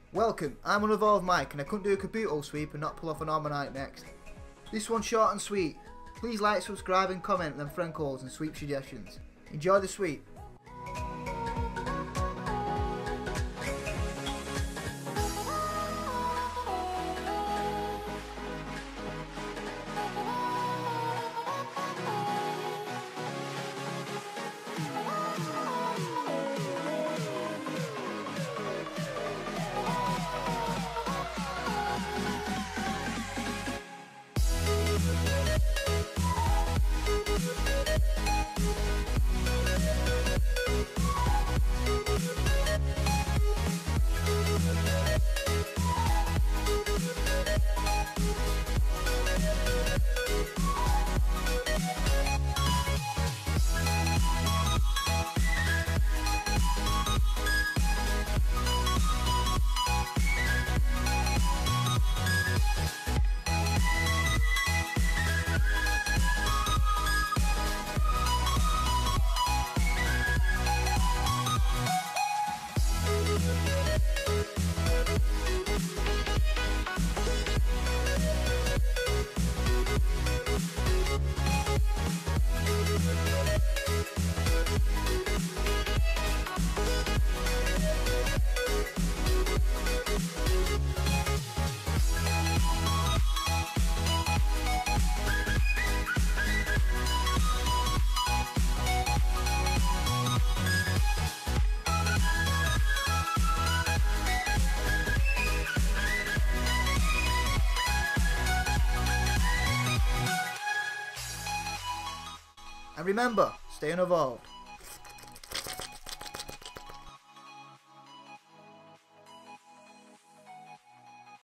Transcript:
Welcome, I'm Unevolved Mike and I couldn't do a kabuto sweep and not pull off an Omanyte next. This one's short and sweet. Please like, subscribe and comment them friend calls and sweep suggestions. Enjoy the sweep. And remember, stay unevolved.